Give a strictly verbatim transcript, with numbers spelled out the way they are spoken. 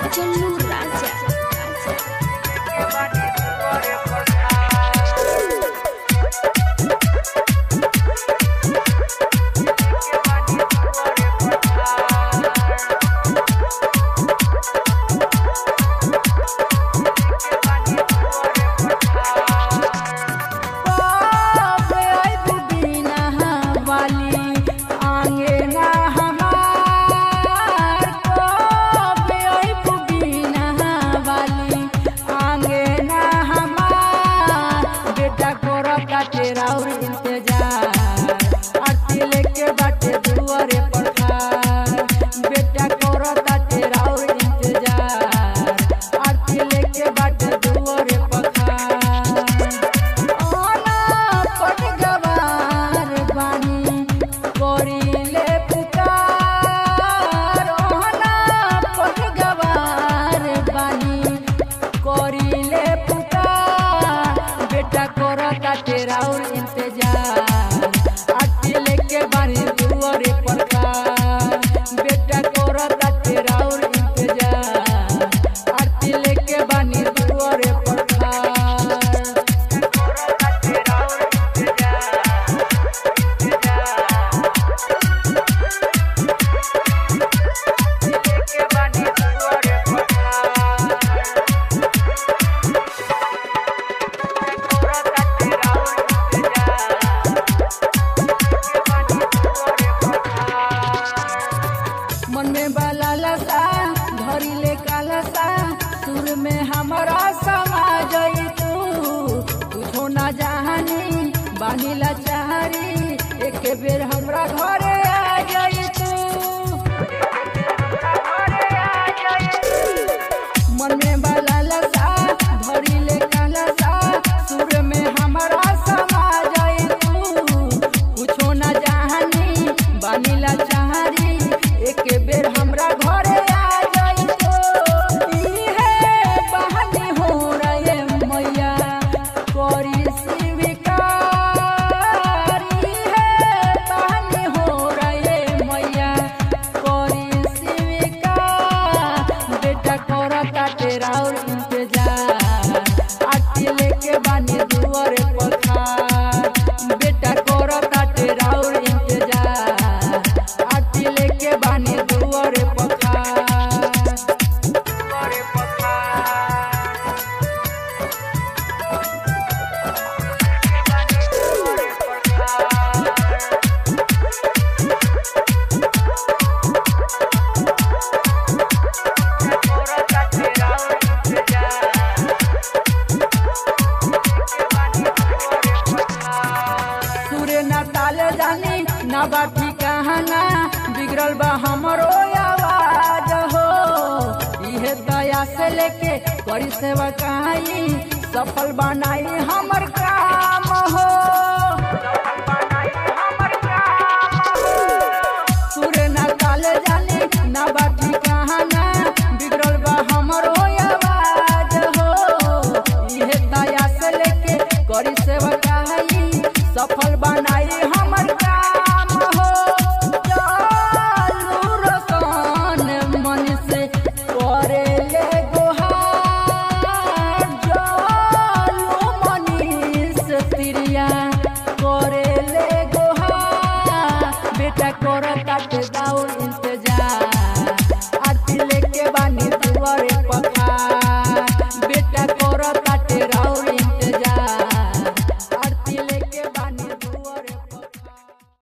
चन्नू राजा तेरा और इंतजार आरती लेके बाटे दुआरे पर खार बेटा करता तेरा और इंतजार आरती लेके बाटे दुआरे पर खार ओना पट गवार बानी कोरीले पुकार ओना पट गवार बानी कोरीले पुकार बेटा करता तेरा और इंतजार आरती लेके बानी दुआरे पर खार बेटा करता तेरा और इंतजार आरती लेके बानी दुआरे पर मन में बाला लसा धरी ले कालसा सुर में हमारा समा जाई तू कुछो ना जानी बानीला चारी एक बेर हमरा घरे आ जाई तू मन में बाला लसा धरी ले कालसा सुर में हमारा समा जाई तू कुछो ना जानी बानीला चारी एक बेर हमरा घरे आ जाई तो इहे बहाने हो रे मैया करी स्वीकार इहे बहाने हो रे मैया करी स्वीकार बेटा करता तेरा और इंतजार आरती लेके बानी दुआरे पर खार बेटा करता तेरा और इंतजार आरती लेके बानी दुआरे पर खार दुआरे पर सुरे ना ताल जानी ना बाठी कहाना बिगड़ल बा हमरो आवाज हो इहे दया से लेके करी सेवा कहाई सफल बनाई हमर काम हो सुरे ना ताल जानी ना बाठी कहाना बिगड़ल बा हमरो आवाज हो इहे दया से लेके करी सेवा कहाई सफल बनाई हमर काम हो चालू रसन मन से करे ले गोहार चालू मनीष तिरिया करे ले गोहार बेटा करता ते दाउर